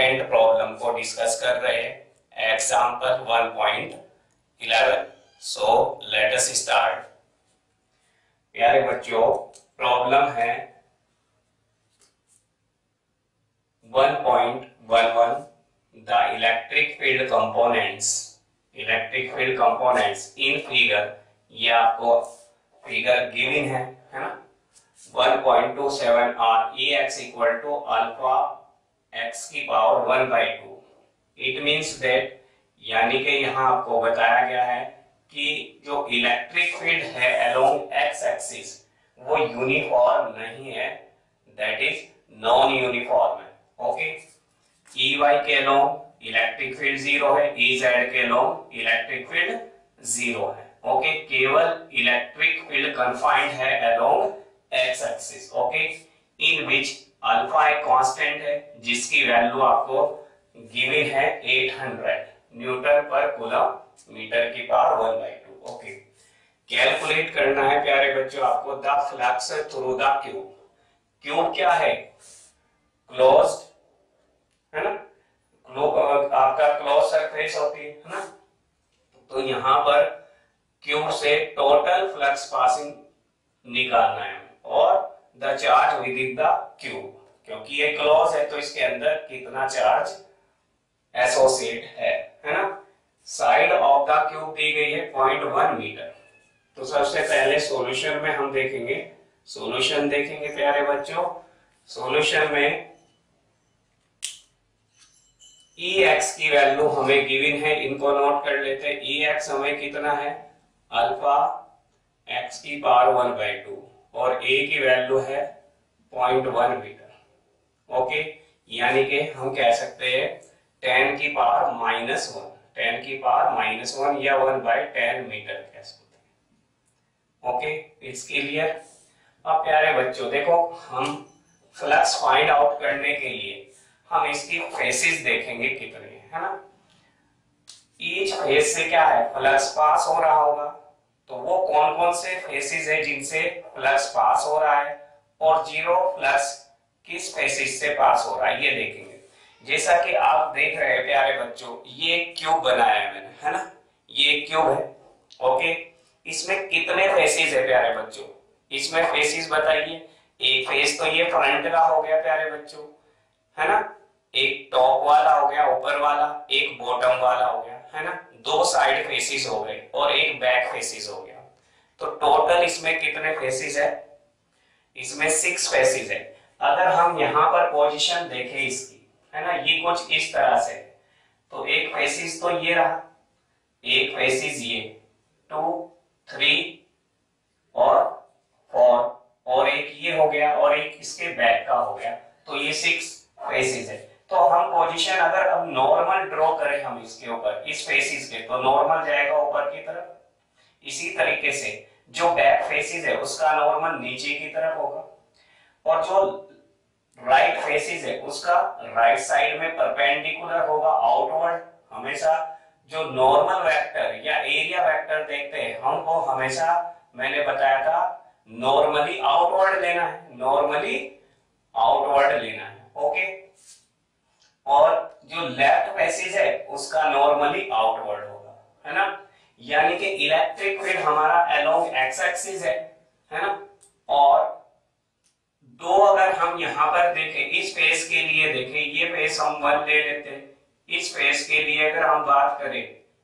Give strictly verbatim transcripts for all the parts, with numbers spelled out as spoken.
Important problem को discuss कर रहे हैं, example one point eleven. So let us start. प्यारे बच्चों, प्रॉब्लम है one point one one. The electric field components electric field components in figure, ये आपको फिगर गिवन है है ना। One point two seven R E X equal to alpha X की power one by two. It means that, यानी कि यहाँ आपको बताया गया है कि जो इलेक्ट्रिक फील्ड है अलोंग एक्स एक्सिस वो यूनिफॉर्म नहीं है, दैट इज नॉन यूनिफॉर्म है। ओके, ई वाई के अलोंग इलेक्ट्रिक फील्ड जीरो है, ई जेड के अलोंग इलेक्ट्रिक फील्ड जीरो है। ओके, केवल इलेक्ट्रिक फील्ड कन्फाइंड है along X axis. Okay, in which alpha एक कांस्टेंट है जिसकी वैल्यू आपको गिवन है एट हंड्रेड न्यूटन पर कूलम मीटर की power one by two. Okay, calculate करना है प्यारे बच्चों आपको the flux through the cube. Cube क्या है? क्लोज्ड है ना, आपका क्लोज सरफेस होती है ना। तो यहां पर क्यूब से टोटल फ्लक्स पासिंग निकालना है और the charge within the cube, क्योंकि ये क्लोज है तो इसके अंदर कितना चार्ज एसोसिएट है है ना। साइड ऑफ द क्यूब दी गई है पॉइंट वन मीटर। तो सबसे पहले सॉल्यूशन में हम देखेंगे, सॉल्यूशन देखेंगे प्यारे बच्चों। सॉल्यूशन में ई एक्स की वैल्यू हमें गिवन है, इनको नोट कर लेते हैं। ई एक्स हमें कितना है? अल्फा एक्स की पावर वन बाई टू और ए की वैल्यू है पॉइंट वन मीटर। ओके, यानी कि हम कह सकते हैं टेन की पावर माइनस वन, टेन की पावर माइनस वन या वन बाई टेन मीटर कह सकते हैं। Okay, it's clear. अब प्यारे बच्चों देखो, हम फ्लक्स फाइंड आउट करने के लिए हम इसकी फेसेस देखेंगे कितने है ना। ईच फेस से क्या है? फ्लक्स पास हो रहा होगा। तो वो कौन कौन से फेसेस है जिनसे फ्लक्स पास हो रहा है और जीरो फ्लक्स किस फेसेस से पास हो रहा है ये देखेंगे। जैसा कि आप देख रहे हैं प्यारे बच्चों, ये क्यूब बनाया है मैंने है ना, ये क्यूब है। ओके, इसमें कितने फेसेस है प्यारे बच्चों? इसमें फेसेस बताइए। एक फेस तो ये फ्रंट का हो गया प्यारे बच्चों है ना, एक टॉप वाला हो गया ऊपर वाला, एक बॉटम वाला हो गया है ना, दो साइड फेसेस हो गए और एक बैक फेसेस हो गया। तो टोटल इसमें कितने फेसेस है? इसमें सिक्स फेसेस है। अगर हम यहाँ पर पोजीशन देखें इसकी है ना, ये कुछ इस तरह से, तो एक फेसेस तो ये रहा, एक फेसेस ये, टू थ्री और फोर, और एक ये हो गया और एक इसके बैक का हो गया। तो ये सिक्स फेसेस है। तो हम पोजीशन अगर अब नॉर्मल ड्रॉ करें हम इसके ऊपर, इस फेसेस के, तो नॉर्मल जाएगा ऊपर की तरफ। इसी तरीके से जो बैक फेसेस है उसका नॉर्मल नीचे की तरफ होगा और जो राइट फेसेस है उसका राइट साइड में परपेंडिकुलर होगा आउटवर्ड। हमेशा जो नॉर्मल वेक्टर या एरिया वेक्टर देखते हैं हमको हमेशा, मैंने बताया था, नॉर्मली आउटवर्ड लेना है, नॉर्मली आउटवर्ड लेना है। ओके, और जो लेफ्ट फेसेस है उसका नॉर्मली आउटवर्ड होगा है ना। यानी कि इलेक्ट्रिक फील्ड हमारा अलोंग एक्स एक्सिस है है ना। और दो अगर हम यहां पर देखें, इस फेस के लिए देखें, ये फेस हम वन ले लेते हैं। इस फेस के लिए अगर हम बात करें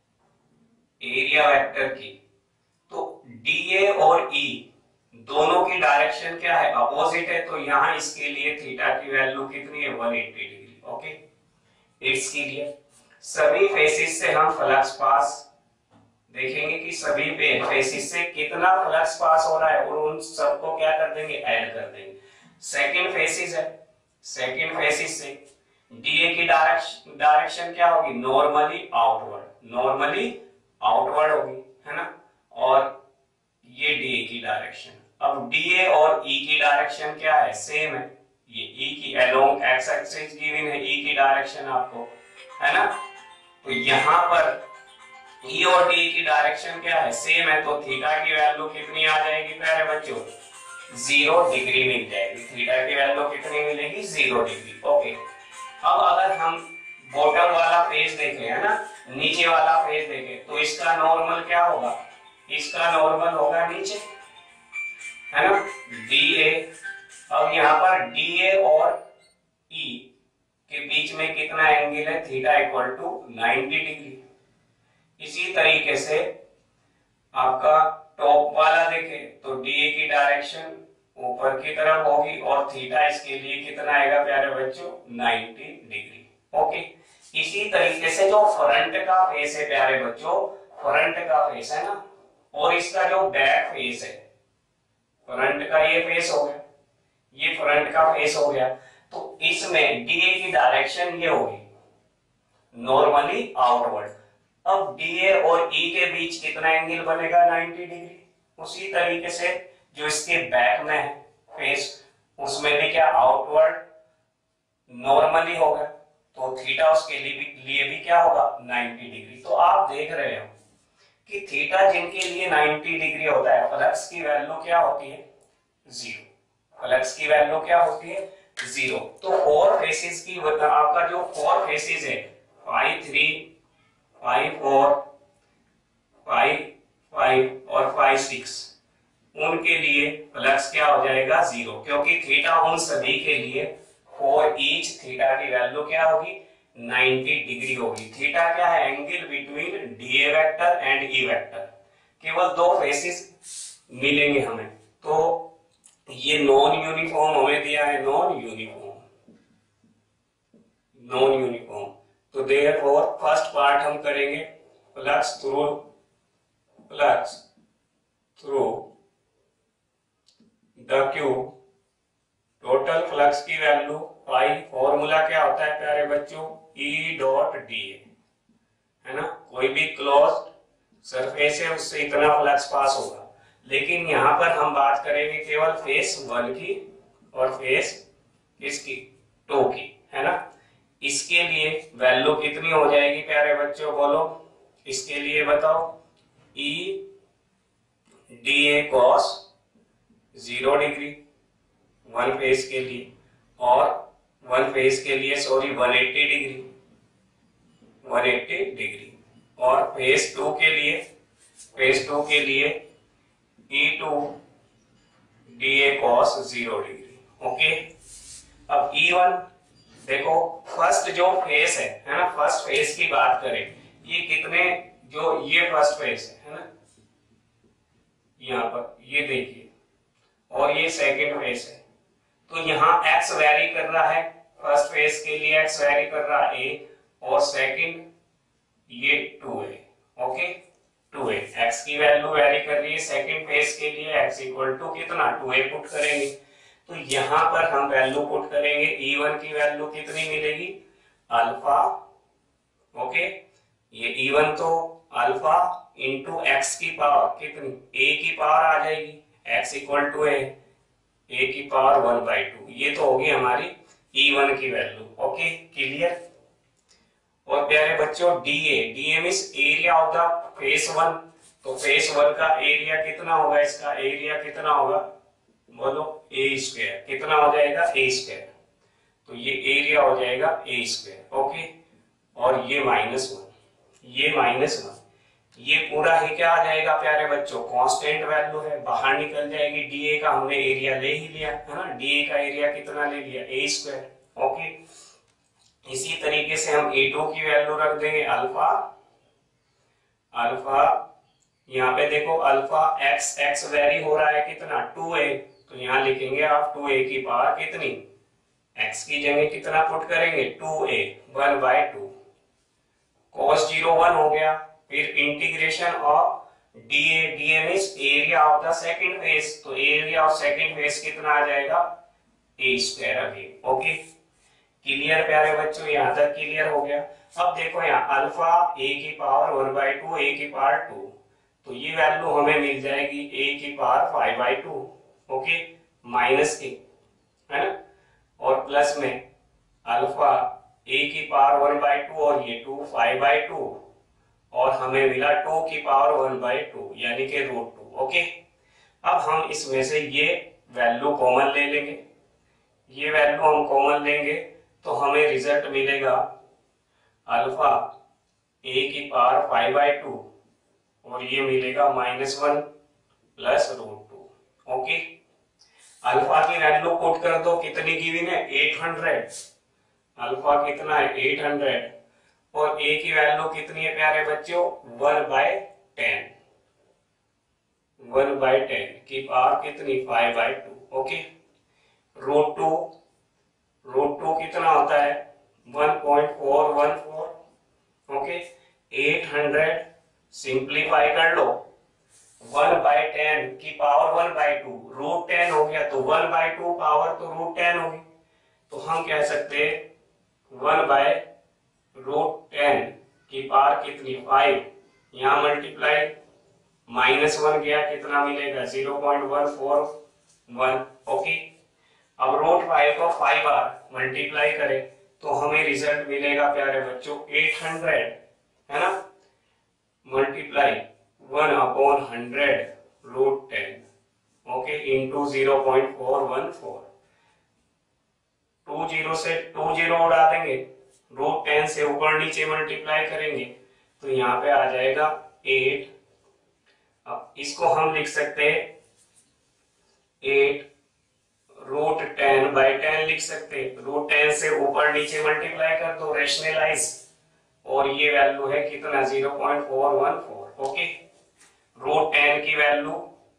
एरिया वेक्टर की, तो डी ए और ई दोनों की डायरेक्शन क्या है? अपोजिट है। तो यहां इसके लिए थीटा की वैल्यू कितनी है? One eighty degree. Okay, it's clear. सभी फेसेस से हम फ्लक्स पास देखेंगे कि सभी पे फेसेस से कितना फ्लक्स पास हो रहा है और उन सबको क्या कर देंगे? ऐड कर देंगे। सेकंड फेसेस है, सेकंड फेसेस से डीए की डायरेक्शन डायरेक्शन क्या होगी? नॉर्मली आउटवर्ड, नॉर्मली आउटवर्ड होगी है ना। और ये डीए की डायरेक्शन, अब डीए और ई की डायरेक्शन क्या है? सेम है। ये ई की अलोंग एक्स एक्सिस गिवन है, ई की डायरेक्शन आपको है ना। तो यहां पर ई और डी की डायरेक्शन क्या है? सेम है। तो थीटा की वैल्यू कितनी आ जाएगी प्यारे बच्चों? जीरो डिग्री मिल जाएगी। थीटा की वैल्यू कितनी मिलेगी? Zero degree. ओके, अब अगर हम बॉटम वाला फेस देखें, है ना, नीचे वाला फेस देखें, तो इसका नॉर्मल क्या होगा, इसका नॉर्मल होगा नीचे, है ना, डी ए। अब यहाँ पर डी ए और ई के बीच में कितना एंगल है, theta equal to ninety degree. इसी तरीके से आपका टॉप वाला देखे तो डी ए की डायरेक्शन ऊपर की तरफ होगी और थीटा इसके लिए कितना आएगा प्यारे बच्चों, नाइंटी डिग्री। ओके, इसी तरीके से जो फ्रंट का फेस है प्यारे बच्चों, फ्रंट का फेस है ना, और इसका जो बैक फेस है, फ्रंट का ये फेस हो गया, ये फ्रंट का फेस हो गया, तो इसमें डीए की डायरेक्शन ये होगी नॉर्मली आउटवर्ड। अब डीए और ई के बीच कितना एंगल बनेगा, नाइंटी डिग्री। उसी तरीके से जो इसके बैक में है फेस, उसमें भी क्या आउटवर्ड नॉर्मली होगा, तो थीटा उसके लिए भी, लिए भी क्या होगा, नाइंटी डिग्री। तो आप देख रहे हो कि थीटा जिनके लिए नाइंटी डिग्री होता है, फ्लक्स की वैल्यू क्या होती है, जीरो। फ्लक्स की वैल्यू क्या होती है, जीरो। तो फोर फेसेस की आपका जो फोर फेसेस है, five three, five four, five five और फाइव सिक्स, उनके लिए फ्लक्स क्या हो जाएगा, जीरो, क्योंकि थीटा उन सभी के लिए फॉर ईच थीटा की वैल्यू क्या होगी, नाइंटी डिग्री होगी। थीटा क्या है, angle between D A vector and E vector. केवल दो फेसेस मिलेंगे हमें, तो ये नॉन यूनिफॉर्म हमें दिया है, नॉन यूनिफॉर्म, नॉन यूनिफॉर्म। तो देयरफॉर फर्स्ट पार्ट हम करेंगे flux through, flux through the cube, total flux की वैल्यू पाई, फॉर्मूला क्या होता है प्यारे बच्चों, ई डॉट डी ए, है ना, कोई भी क्लोज्ड सरफेस है उससे इतना फ्लक्स पास होगा। लेकिन यहाँ पर हम बात करेंगे केवल फेस वन की और फेस इसकी टू की, है ना। इसके लिए वैल्यू कितनी हो जाएगी प्यारे बच्चों, बोलो, इसके लिए बताओ, E D A cos zero degree one face के लिए, और वन फेस के लिए sorry one eighty degree, one eighty degree, और फेस टू के लिए, फेस टू के लिए E two D A cos zero degree. Okay, अब ई वन देखो, फर्स्ट जो फेस है, है ना, फर्स्ट फेस की बात करें, ये कितने, जो ये फर्स्ट फेस है, है ना, यहाँ पर ये देखिए, और ये सेकंड फेस है, तो यहाँ x वेरी कर रहा है, फर्स्ट फेस के लिए x वेरी कर रहा है a, और सेकंड ये टू है। ओके, टू ए, x की वैल्यू वेरी कर रही है, सेकंड फेस के लिए x इक्वल टू कितना, टू ए पुट करेंगे, तो यहाँ पर हम वैल्यू पुट करेंगे, ई वन की वैल्यू कितनी मिलेगी, अल्फा। ओके, ये ई वन तो अल्फा इंटू एक्स की पावर कितनी, a की पावर आ जाएगी, x इक्वल टू है a की पावर वन बाई टू, ये तो होगी हमारी ई वन की वैल्यू। Okay, clear. और प्यारे बच्चों D A, D A means area of the face one, तो फेस वन का एरिया कितना होगा, इसका एरिया कितना होगा, बोलो, ए स्क्वायर, कितना हो जाएगा, ए स्क्वायर, तो ये एरिया हो जाएगा ए स्क्वायर। ओके, और ये माइनस वन, ये माइनस वन, ये पूरा ही क्या आ जाएगा प्यारे बच्चों, कांस्टेंट वैल्यू है, बाहर निकल जाएगी। डीए का हमने एरिया ले ही लिया, है ना, डीए का एरिया कितना ले लिया, ए स्क्वायर। ओके, इसी तरीके से हम ए टू की वैल्यू रख देंगे अल्फा, अल्फा यहाँ पे देखो अल्फा एक्स, एक्स वेरी हो रहा है कितना, टू ए, तो यहाँ लिखेंगे आप टू ए की पावर कितनी, एक्स की जगह कितना पुट करेंगे, two A, one by two, cos zero one हो गया, फिर integration of D A, D A means area of the second face, तो एरिया ऑफ सेकंड फेस कितना आ जाएगा, A square again. Okay, clear प्यारे बच्चों, यहाँ तक क्लियर हो गया। अब देखो यहाँ अल्फा ए की power one by two, A की पावर टू, तो ये वैल्यू हमें मिल जाएगी ए की power five by two. Okay, minus के, है ना, और प्लस में अल्फा ए की पावर वन बाई टू, और ये टू, फाइव बाई टू, और हमें मिला टू की पावर वन बाई टू, यानी कि रूट टू। ओके, अब हम इसमें से ये वैल्यू कॉमन ले लेंगे, ये वैल्यू हम कॉमन लेंगे तो हमें रिजल्ट मिलेगा अल्फा ए की पावर फाइव बाई टू और ये मिलेगा minus one plus root two. Okay, alpha की वैल्यू पुट कर दो, कितनी गिवन है एट हंड्रेड, अल्फा कितना है एट हंड्रेड और ए की वैल्यू कितनी है प्यारे बच्चों one by ten, one by ten की पावर कितनी five by two. Okay, root two, root two कितना होता है one point four one four. Okay, eight hundred simplify कर लो, वन बाई टेन की power one by two, root ten हो गया तो वन बाई टू पावर तो रूट टेन होगी, तो हम कह सकते हैं वन बाय रूट टेन की पावर कितनी फाइव, यहां मल्टीप्लाई माइनस वन गया कितना मिलेगा zero point one four one. Okay, अब रूट फाइव को फाइव बार मल्टीप्लाई करें तो हमें रिजल्ट मिलेगा प्यारे बच्चों एट हंड्रेड, है ना, multiply one upon hundred root ten, okay, into zero point four one four. Two zero से टू जीरो उड़ा देंगे, रूट टेन से ऊपर नीचे मल्टीप्लाई करेंगे तो यहाँ पे आ जाएगा एट। अब इसको हम लिख सकते हैं eight root ten by ten लिख सकते, रूट टेन से ऊपर नीचे मल्टीप्लाई कर दो, रेशनलाइज, और ये वैल्यू है कितना zero point four one four. Okay, root ten की वैल्यू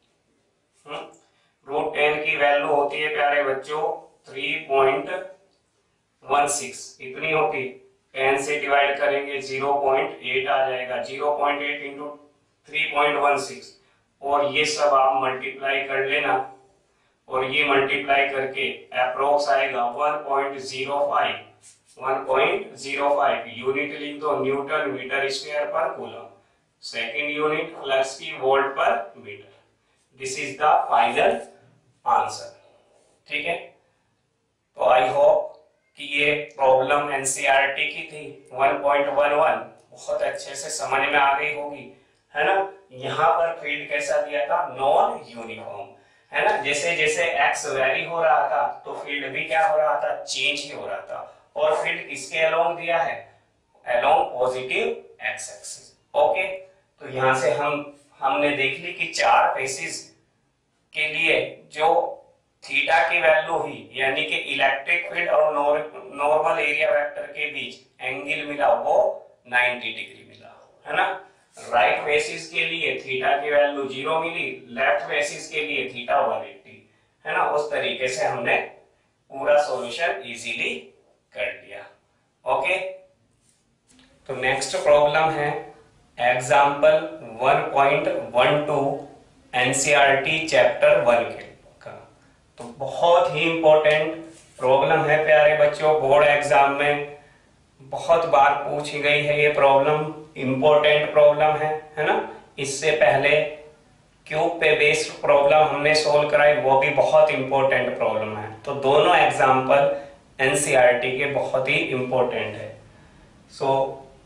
रूट टेन की वैल्यू होती है प्यारे बच्चों थ्री पॉइंट वन सिक्स, इतनी होती, टेन से डिवाइड करेंगे जीरो पॉइंट एट आ जाएगा, zero point eight into three point one six, और ये सब आप मल्टीप्लाई कर लेना, और ये मल्टीप्लाई करके अप्रोक्स आएगा one point zero five, one point zero five unit लिख दो, न्यूटन मीटर स्क्वायर पर कूलम, सेकंड यूनिट फ्लक्स की वोल्ट पर metre. This is the final answer. ठीक है, तो आई होप कि ये प्रॉब्लम एनसीईआरटी की थी वन पॉइंट वन वन बहुत अच्छे से समझ में आ गई होगी, है ना। यहाँ पर फील्ड कैसा दिया था नॉन यूनिफॉर्म, है ना, जैसे जैसे एक्स वेरी हो रहा था तो फील्ड भी क्या हो रहा था चेंज ही हो रहा था, और फील्ड किसके अलोंग दिया है along positive X axis. Okay, तो यहाँ से हम हमने देख ली कि चार फेसिस के लिए जो थीटा की वैल्यू हुई, यानी कि इलेक्ट्रिक फील्ड और नॉर्मल एरिया वेक्टर के बीच एंगल मिला वो नाइंटी डिग्री मिला, है ना। राइट फेसिस के लिए थीटा की वैल्यू जीरो मिली, लेफ्ट फेसिस के लिए थीटा वन एटी, है ना। उस तरीके से हमने पूरा सॉल्यूशन इजीली कर लिया। ओके, तो नेक्स्ट प्रॉब्लम है example one point one two NCERT chapter one के का। तो बहुत ही इंपॉर्टेंट प्रॉब्लम है प्यारे बच्चों, बोर्ड एग्जाम में बहुत बार पूछी गई है ये प्रॉब्लम, इंपॉर्टेंट प्रॉब्लम है, है ना। इससे पहले क्यूब पे बेस्ड प्रॉब्लम हमने सोल्व कराई, वो भी बहुत इंपॉर्टेंट प्रॉब्लम है। तो दोनों एग्जांपल एनसीईआरटी के बहुत ही इंपॉर्टेंट है। So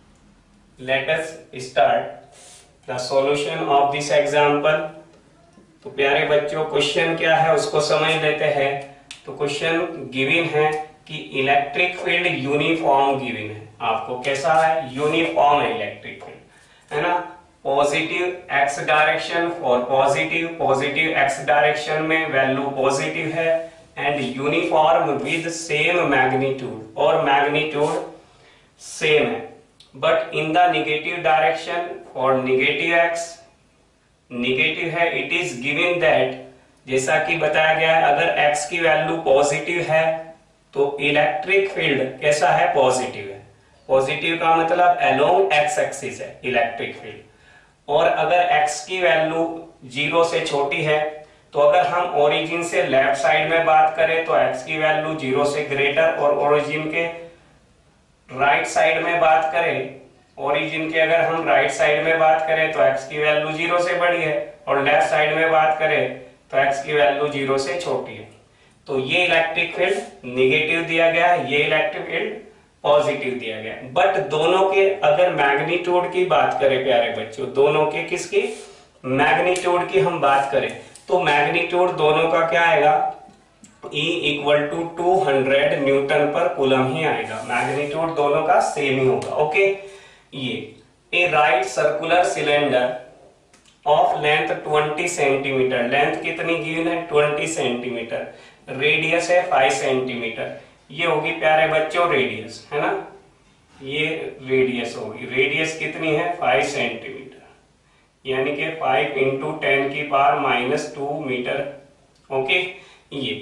let us start the solution of this example. तो प्यारे बच्चों क्वेश्चन क्या है उसको समझ लेते हैं। तो क्वेश्चन गिवन है कि इलेक्ट्रिक फील्ड यूनिफॉर्म गिवन है, आपको कैसा है यूनिफॉर्म है इलेक्ट्रिक फील्ड, है ना। Positive X direction for positive positive X direction में वैल्यू पॉजिटिव है, and uniform with same magnitude, और मैग्नीट्यूड सेम है, but in the negative direction for negative X negative है। इट इज गिवन दैट, जैसा कि बताया गया है, अगर एक्स की वैल्यू पॉजिटिव है तो इलेक्ट्रिक फील्ड कैसा है पॉजिटिव है। पॉजिटिव का मतलब अलोंग एक्स एक्सिस है इलेक्ट्रिक फील्ड, और अगर एक्स की वैल्यू जीरो से छोटी है तो अगर हम ओरिजिन से लेफ्ट साइड में बात करें तो एक्स की वैल्यू जीरो से ग्रेटर, और ओरिजिन के राइट साइड में बात करें ओरिजिन के अगर हम राइट साइड में बात करें तो एक्स की वैल्यू जीरो से बड़ी है, और लेफ्ट साइड में बात करें तो एक्स की वैल्यू जीरो से छोटी है। तो ये इलेक्ट्रिक फील्ड नेगेटिव दिया गया है, ये इलेक्ट्रिक फील्ड पॉजिटिव दिया गया है। बट दोनों के अगर मैग्नीट्यूड की बात करें प्यारे बच्चों, दोनों के किसकी मैग्नीट्यूड की हम बात करें तो मैग्नीट्यूड दोनों का क्या आएगा E equal to two hundred newton पर कूलम ही आएगा, मैग्नीट्यूड दोनों का सेम ही होगा। ओके, ये a right circular cylinder of length twenty centimetre, length कितनी गिवन है ट्वेंटी सेंटीमीटर, रेडियस है फाइव सेंटीमीटर। ये होगी प्यारे बच्चों रेडियस, है ना, ये रेडियस होगी, रेडियस कितनी है फाइव सेंटीमीटर, यानी कि फाइव इंटू टेन की power minus two metre. Okay, ये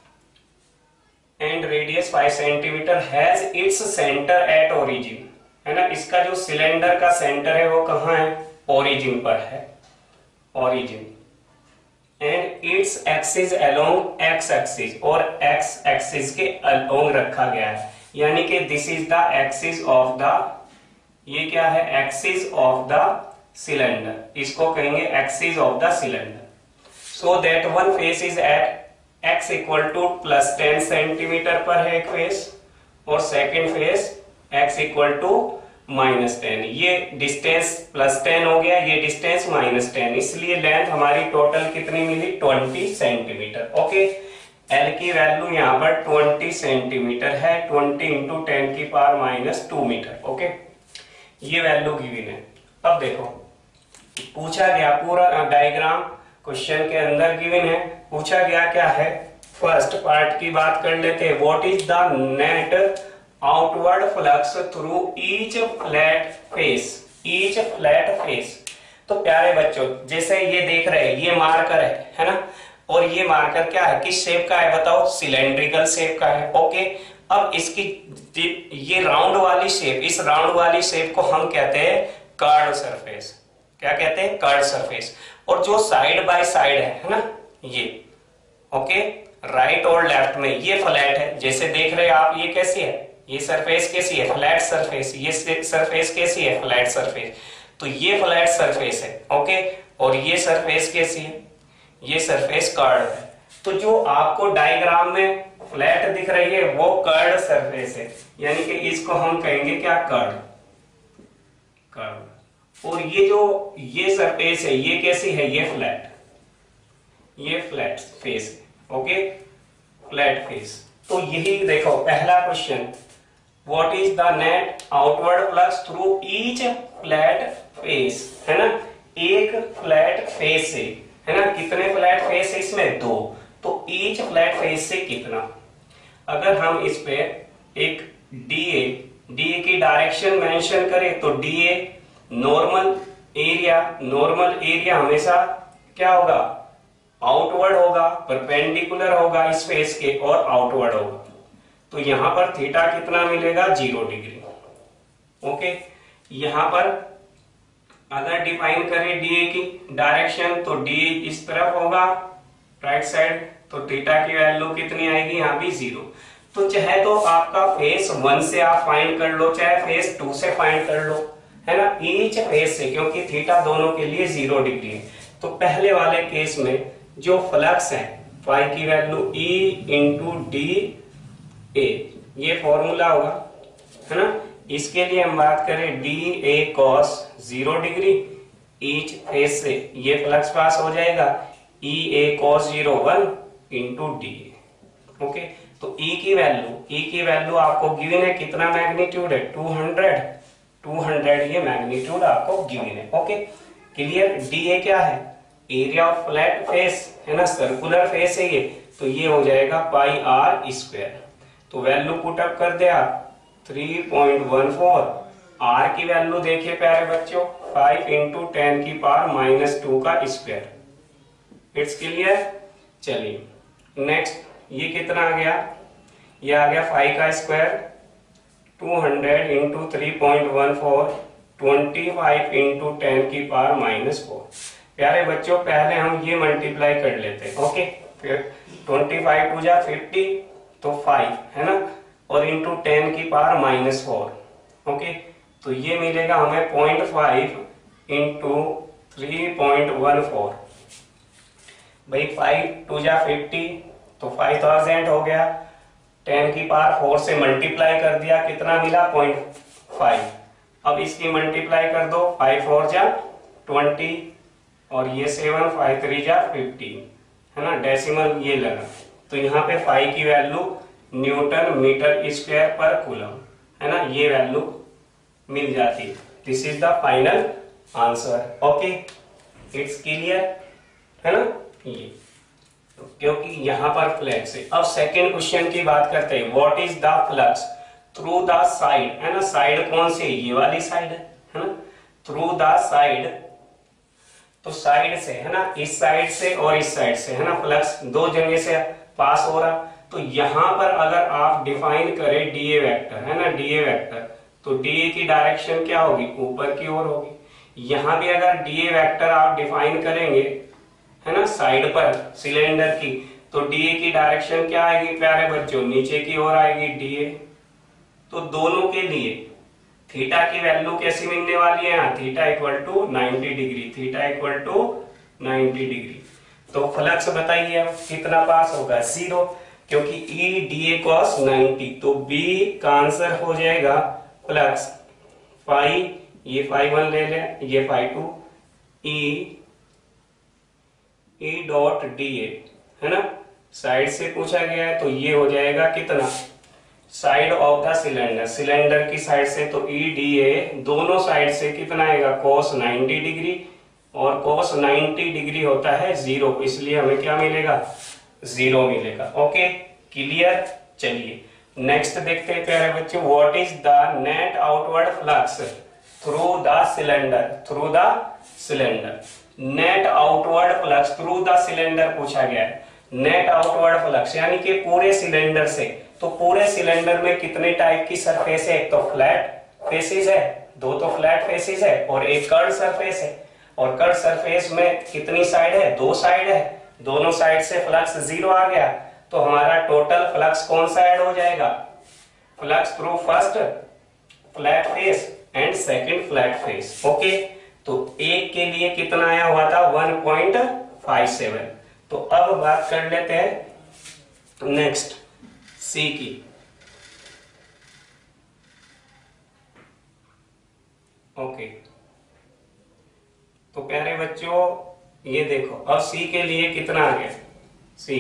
and radius five centimetre has its centre at origin, है ना, इसका जो सिलेंडर का सेंटर है वो कहाँ है, ओरिजिन पर है, origin. And its axis along X axis, और एक्स एक्सिस के अलोंग रखा गया है, यानी कि this is the axis of the, ये क्या है एक्सिस ऑफ द सिलेंडर, इसको कहेंगे axis of the cylinder. So that one face is at x equal to plus ten centimetre पर है एक फेस, और second face x equal to minus ten, ये डिस्टेंस प्लस टेन हो गया, ये डिस्टेंस माइनस टेन, इसलिए लेंथ हमारी टोटल कितनी मिली ट्वेंटी सेंटीमीटर। ओके, L की वैल्यू यहाँ पर ट्वेंटी सेंटीमीटर है, ट्वेंटी इंटू टेन की power minus two metre. Okay, ये वैल्यू गिवन है। अब देखो पूछा गया पूरा डायग्राम क्वेश्चन के अंदर गिवन है, पूछा गया क्या है, फर्स्ट पार्ट की बात कर लेते हैं। What is the net outward flux through each flat face, each flat face. तो प्यारे बच्चों जैसे ये देख रहे हैं, ये मार्कर है, है ना, और ये मार्कर क्या है, किस शेप का है बताओ, सिलेंड्रिकल शेप का है। ओके, अब इसकी ये राउंड वाली शेप, इस राउंड वाली शेप को हम कहते हैं कर्व सरफेस, क्या कहते हैं कर्व सरफेस। और जो साइड बाय साइड है, है ना, ये ओके राइट और लेफ्ट में ये फ्लैट है, जैसे देख रहे हैं आप, ये कैसी है, ये सरफेस कैसी है, फ्लैट सरफेस, ये सरफेस कैसी है, फ्लैट सरफेस, तो ये फ्लैट सरफेस है। ओके, और ये सरफेस कैसी है, ये सरफेस कर्व है। तो जो आपको डायग्राम में फ्लैट दिख रही है वो कर्व सरफेस है, यानी कि इसको हम कहेंगे क्या, कर्व, कर्व। और ये जो ये सरफेस है ये कैसी है, ये फ्लैट, ये फ्लैट फेस है। Okay, flat face. तो यही देखो पहला question, what is the net outward flux through each flat face, है ना, एक फ्लैट फेस से, है ना, कितने फ्लैट फेस है इसमें, दो, तो ईच फ्लैट फेस से कितना। अगर हम इस पे एक डीए, डीए की डायरेक्शन मेंशन करें तो D A normal area, normal area हमेशा क्या होगा, आउटवर्ड होगा, परपेंडिकुलर होगा इस फेस के, और आउटवर्ड होगा। तो यहां पर थीटा कितना मिलेगा, जीरो डिग्री। ओके, यहां पर अगर डिफाइन करें डीए की डायरेक्शन तो डीए इस तरफ होगा राइट साइड, तो थीटा की वैल्यू कितनी आएगी, यहां भी जीरो। तो चाहे तो आपका फेस वन से आप फाइंड कर लो, चाहे फेस टू से फाइंड कर लो, है ना, ईच फेस से, क्योंकि थीटा दोनों के लिए जीरो डिग्री है। तो पहले वाले केस में जो फ्लक्स है फाई की value E into D A, ये फॉर्मूला होगा, है ना, इसके लिए हम बात करें D A cos zero degree, each face से ये फ्लक्स पास हो जाएगा, E A cos zero one into D A. Okay, तो ई की वैल्यू, ई की वैल्यू आपको गिवन है, कितना मैग्नीट्यूड है, टू हंड्रेड, टू हंड्रेड ये मैग्नीट्यूड आपको गिवन है। Okay, clear. डीए क्या है, एरिया ऑफ फ्लैट फेस, है ना, सर्कुलर फेस है ये, तो ये हो जाएगा पाई आर स्क्वायर। तो वैल्यू पुट अप कर दे आप three point one four, R की वैल्यू देखिए प्यारे बच्चों, फाइव इंटू टेन की पावर माइनस टू का स्क्वायर। It's clear. चलिए नेक्स्ट, ये कितना आ गया, ये आ गया फाइव का square, two hundred into three point one four, twenty five into ten की पावर माइनस फोर। प्यारे बच्चों पहले हम ये मल्टीप्लाई कर लेते हैं। ओके, फिर ट्वेंटी फाइव टू जा फिफ्टी, तो फाइव, है ना, और इंटू टेन की पावर माइनस फोर। ओके, तो ये मिलेगा हमें point five into three point one four, भाई फाइव टू जा फिफ्टी, तो फाइव थाउजेंड हो गया, टेन की पावर फोर से मल्टीप्लाई कर दिया, कितना मिला, पॉइंट फाइव। अब इसकी मल्टीप्लाई कर दो, फाइव फोर जा ट्वेंटी, और ये सेवन, फाइव थ्री जा फिफ्टीन, है ना, डेसिमल ये लगा, तो यहाँ पे फाई की वैल्यू न्यूटन मीटर स्क्वायर पर कूलम है ना, ये वैल्यू मिल जाती है। This is the final answer. Okay, it's clear है ना ये, तो क्योंकि यहाँ पर फ्लक्स है। अब सेकेंड क्वेश्चन की बात करते हैं, what is the flux through the side, है ना, साइड कौन सी, ये वाली साइड है है ना, थ्रू द साइड, तो साइड से है ना, इस साइड से और इस साइड से है ना, फ्लक्स दो जगह से पास हो रहा। तो यहां पर अगर आप डिफाइन करें डीए वेक्टर है ना, डीए वेक्टर, तो डीए की डायरेक्शन क्या होगी, ऊपर की ओर होगी। यहां भी अगर डीए वेक्टर आप डिफाइन करेंगे है ना, साइड पर सिलेंडर की, तो डीए की डायरेक्शन क्या आएगी प्यारे बच्चों, नीचे की ओर आएगी डीए। तो दोनों के लिए थीटा की वैल्यू कैसी मिलने वाली है, theta equal to ninety degree, theta equal to ninety degree. तो फ्लक्स बताइए कितना पास होगा, जीरो, क्योंकि E D A cos ninety, तो बी का आंसर हो जाएगा फ्लक्स फाई, ये फाई वन ले ले, ये phi two, E E dot D A है ना, साइड से पूछा गया है तो ये हो जाएगा कितना, side of the cylinder, cylinder की साइड से, तो ई डी ए दोनों साइड से कितना आएगा, कोस नाइन्टी डिग्री, और कोस नाइन्टी डिग्री होता है जीरो, इसलिए हमें क्या मिलेगा, जीरो मिलेगा। Okay clear. चलिए नेक्स्ट देखते हैं प्यारे बच्चों, what is the net outward flux through the cylinder, through the cylinder, net outward flux through the cylinder पूछा गया है। नेट आउटवर्ड फ्लक्स यानी कि पूरे सिलेंडर से, तो पूरे सिलेंडर में कितने टाइप की सरफेस है, एक तो फ्लैट फेसेस है, दो तो फ्लैट फेसेस है, और एक कर्व सरफेस है। और कर्व सरफेस में कितनी साइड है, दो साइड है, दोनों साइड से फ्लक्स जीरो आ गया, तो हमारा टोटल फ्लक्स कौन सा ऐड हो जाएगा, flux through first flat face and second flat face. Okay, तो एक के लिए कितना आया हुआ था, वन पॉइंट फाइव सेवन। तो अब बात कर लेते हैं नेक्स्ट सी की। ओके, तो प्यारे बच्चों ये देखो, अब सी के लिए कितना आ गया, सी,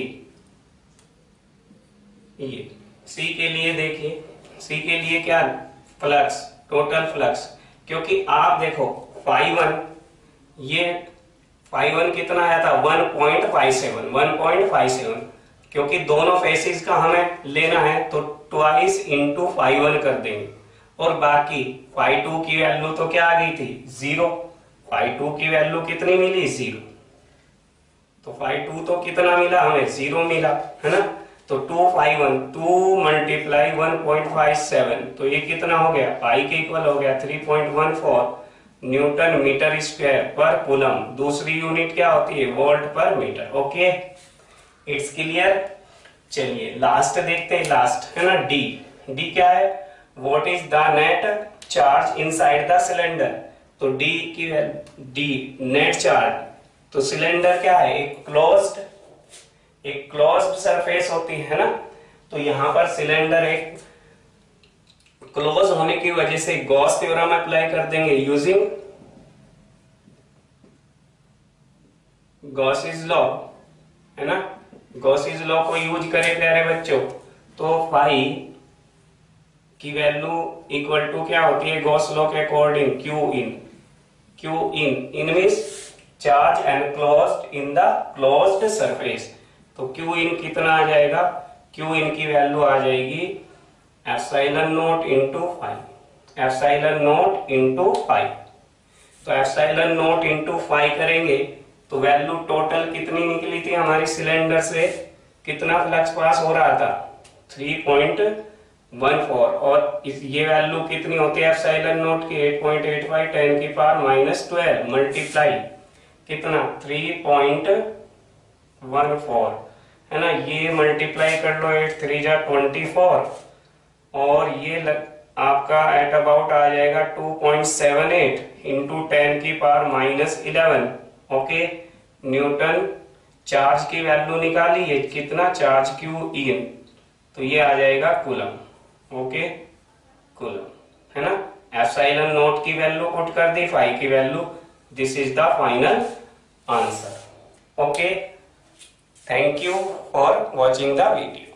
ये सी के लिए देखिए, सी के लिए क्या, फ्लक्स, टोटल फ्लक्स, क्योंकि आप देखो फाइव वन, ये फाइव वन कितना आया था, one point five seven, one point five seven, क्योंकि दोनों फेसेस का हमें लेना है तो ट्वाइस इंटू फाइव वन कर देंगे, और बाकी फाइव टू की वैल्यू तो क्या आ गई थी, जीरो, फाइव टू की वैल्यू कितनी मिली, जीरो, तो फाइव टू तो कितना मिला हमें, जीरो मिला है ना, तो two five one, two multiply one point five seven, तो ये कितना हो गया, पाई के इक्वल हो गया three point one four newton metre square पर कूलम। दूसरी यूनिट क्या होती है, वोल्ट पर मीटर। Okay it's clear. चलिए लास्ट देखते हैं, लास्ट है ना, डी, डी क्या है, what is the net charge inside the cylinder, तो डी की डी नेट चार्ज, तो सिलेंडर क्या है, एक क्लोज्ड, एक क्लोज्ड सरफेस होती है ना, तो यहां पर सिलेंडर एक क्लोज होने की वजह से गॉस थ्योरम अप्लाई कर देंगे यूजिंग गॉसिस लॉ, है ना, गॉसिस लॉ को यूज करें प्यारे बच्चों, तो फाई की वैल्यू इक्वल टू क्या होती है, गॉस लॉ के according Q in, Q in, in means charge enclosed in the closed surface, तो क्यू इन कितना आ जाएगा, क्यू इन की वैल्यू आ जाएगी epsilon naught into five, epsilon naught into five, तो एप्सिलॉन नॉट इनटू फाइव करेंगे तो वैल्यू टोटल कितनी निकली थी हमारी सिलेंडर से, कितना फ्लक्स पास हो रहा था, थ्री पॉइंट वन फोर, और इस ये वैल्यू कितनी होती है एप्सिलॉन नॉट की, eight point eight five ten की पावर माइनस ट्वेल्व मल्टीप्लाई कितना, थ्री पॉइंट वन फोर, है ना, ये मल्टीप्लाई कर लो, एट थ्री जा ट्वेंटी फोर, और ये लग, आपका एट अबाउट आ जाएगा two point seven eight into ten की power minus eleven. Okay, Newton charge की वैल्यू निकाली है कितना, चार्ज क्यू इन, तो ये आ जाएगा कूलम। ओके कूलम, है ना, एप्सिलॉन नॉट की वैल्यू पुट कर दी, फाइव की value, this is the final answer. Okay thank you for watching the video.